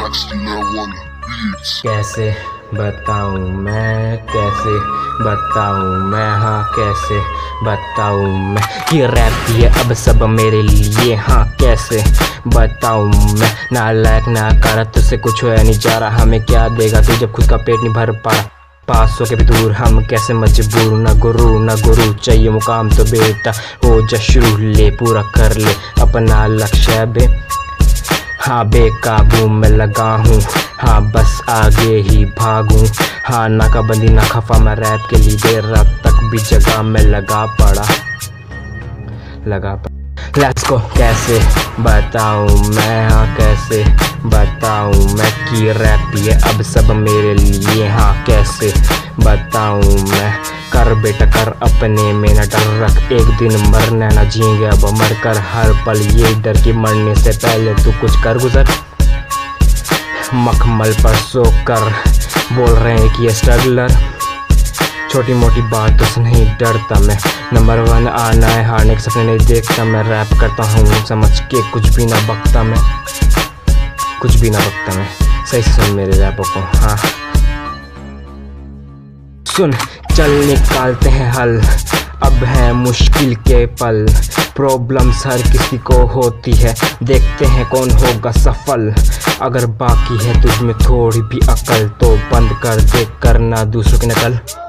कैसे बताऊं मैं, कैसे बताऊं मैं, हाँ कैसे बताऊं मैं कि रैप ये अब सब मेरे लिए, हाँ कैसे बताऊं मैं। नालायक नाकारा तुझसे कुछ होया नहीं जा रहा, हमें क्या देगा तू जब खुद का पेट नहीं भर पा रहा। पास हो के भी दूर हम कैसे मजबूर, न गुरु चाहिए मुकाम तो बेटा हो जा शुरू, ले पूरा कर ले अपना लक्ष्य बे, हाँ बेकाबू में लगा हूँ, हाँ बस आगे ही भागूं, हाँ नाकाबंदी ना खफा मैं रैप के लिए देर रात तक भी जगह में लगा पड़ा। Let's go. कैसे बताऊं मैं, हाँ कैसे बताऊं मैं कि रैप ये अब सब मेरे लिए, हाँ कैसे बताऊं मैं। कर बेटा कर अपने में न डर रख, एक दिन मरना न जिएंगे अब मर कर हर पल ये डर कि मरने से पहले तू कुछ कर गुजर। मखमल पर सो कर बोल रहे हैं कि ये स्ट्रगलर, छोटी मोटी बातों से नहीं डरता मैं, नंबर 1 आना है हारने के सपने नहीं देखता मैं। रैप करता हूँ समझ के कुछ भी ना बकता मैं, कुछ भी ना बकता मैं। सही से सुन मेरे रैपों को, हाँ सुन। चल निकालते हैं हल, अब है मुश्किल के पल, प्रॉब्लम्स हर किसी को होती है, देखते हैं कौन होगा सफल। अगर बाकी है तुझ में थोड़ी भी अकल तो बंद कर दे करना दूसरों की नकल।